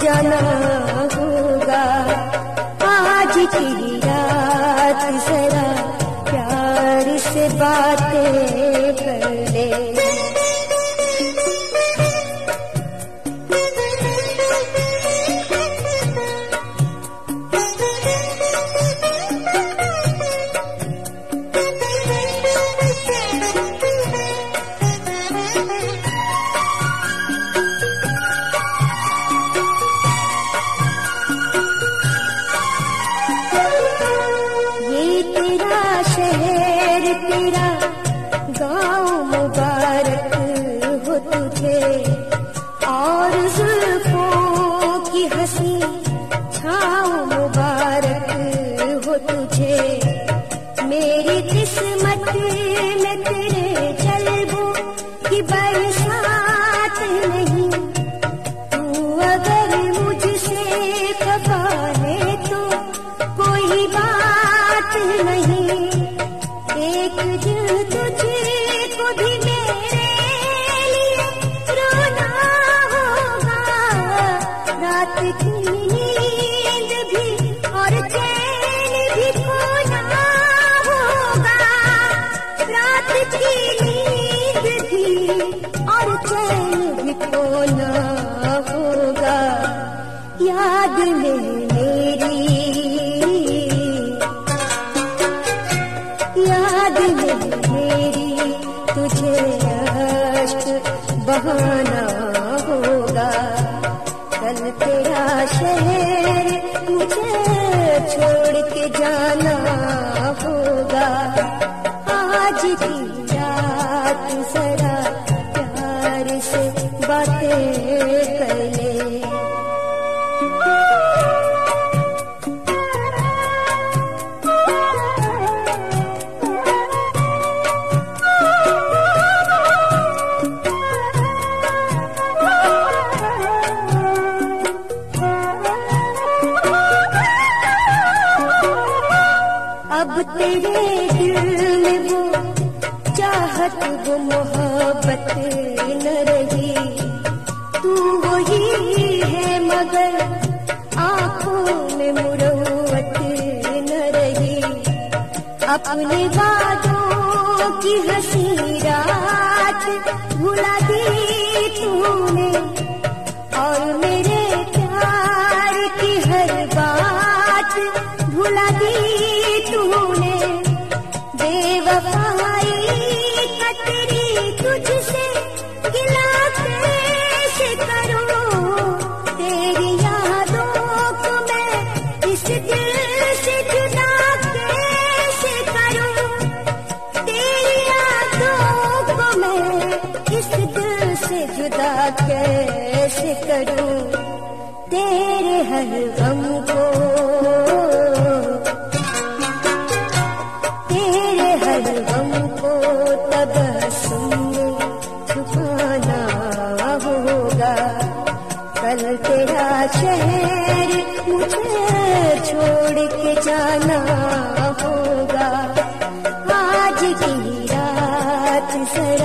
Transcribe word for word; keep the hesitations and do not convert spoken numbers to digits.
जाना होगा। आज की रात जरा प्यार से बातें कर ले। शहर तेरा गाँव मुबारक हो तुझे, और जुल्फों की हंसी छाँव मुबारक हो तुझे। मेरी किस्मत में तेरे जलवों की बरसात नहीं। तू अगर मुझसे खफा है तो कोई बात नहीं। एक दिन तुझे को भी मेरे लिए रोना होगा। रात की नींद भी और चैन भी खोना होगा। रात की नींद भी और चैन भी खोना होगा। याद में मेरी याद में मेरी तुझे अश्क बहाना होगा। कल तेरा शहर मुझे छोड़ के जाना होगा। आज की रात जरा प्यार से बातें कर ले। अब तेरे दिल में वो चाहत वो मोहब्बत न रही। तू वही है मगर आँखों में मुरव्वत न रही। अपने वादों की हंसी रात भुला दी तूने, और मेरे प्यार की हर बात भुला दी तूने। बेवफाई का तेरी तुझसे गिला कैसे करूं। तेरी यादों को मैं इस दिल से जुदा कैसे करूं। तेरी यादों को मैं इस दिल से जुदा कैसे करूं। तेरे हर गम को हमको तबस्सुम छुपाना होगा। कल तेरा शहर मुझे छोड़ के जाना होगा। आज की रात जरा